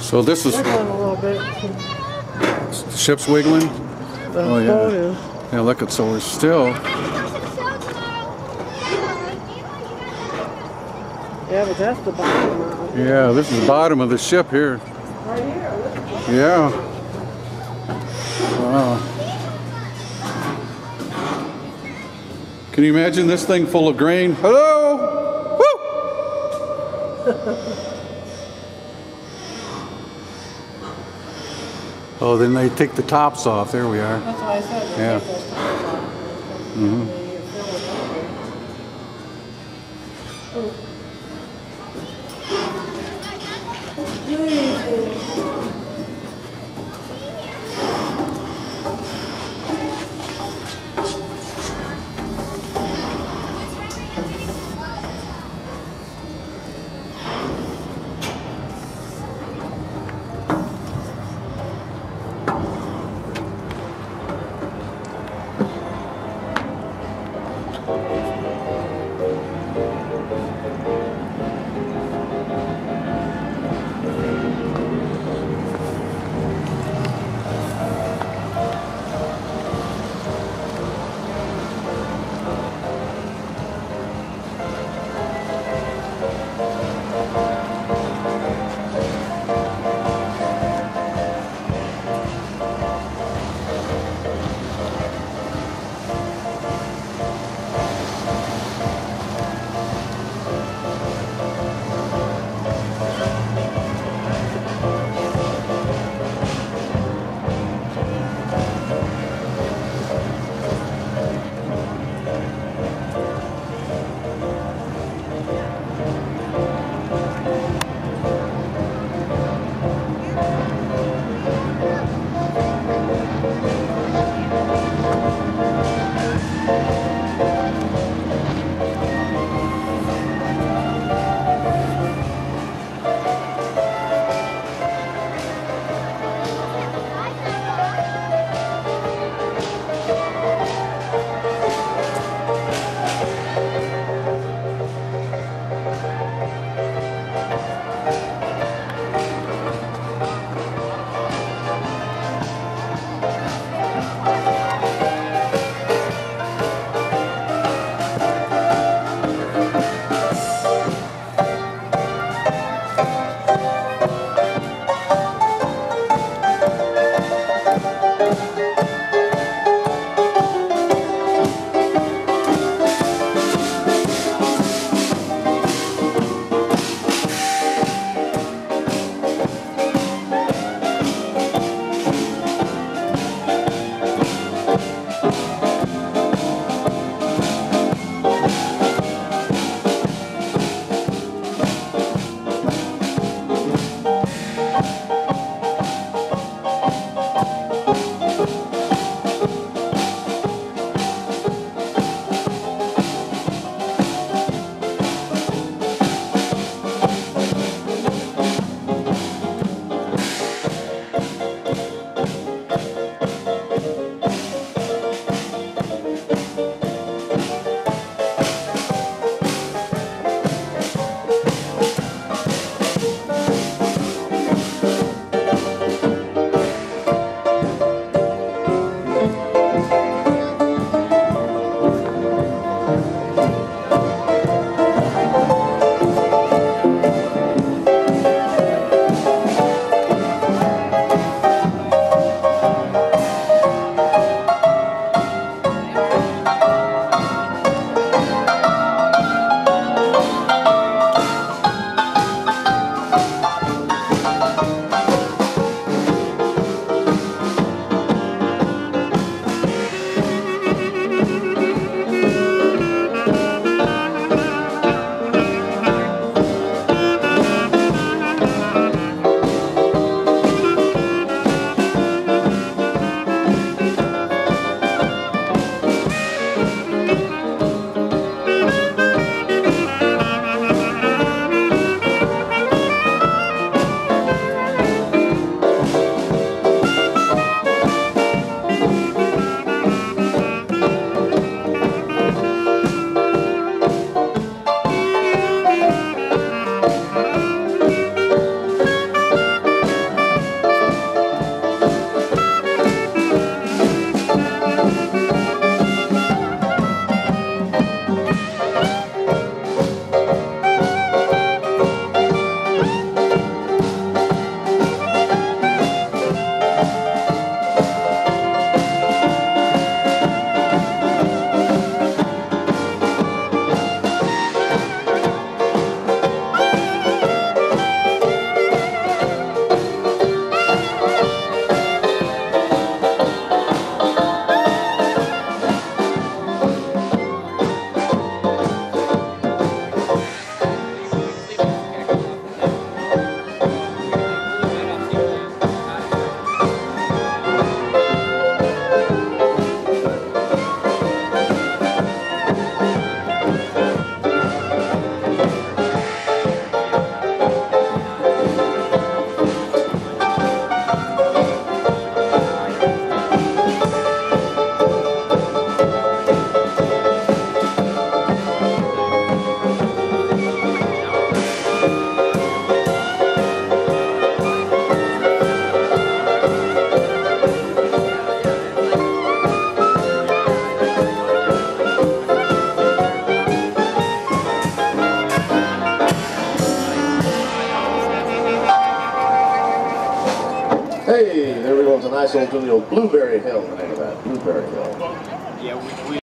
So this is Wiggling a little bit. the ship's wiggling. The Oh, yeah. boat is. Yeah, look at, so we're still. Yeah, but that's the bottom now. Yeah, this is the bottom of the ship here. Right here. Look at that. Yeah. Wow. Can you imagine this thing full of grain? Hello! Woo! Oh, then they take the tops off. There we are. That's why I said. Yeah. Mm-hmm. nestled in the old Blueberry Hill, the name of that, Blueberry Hill. Yeah, we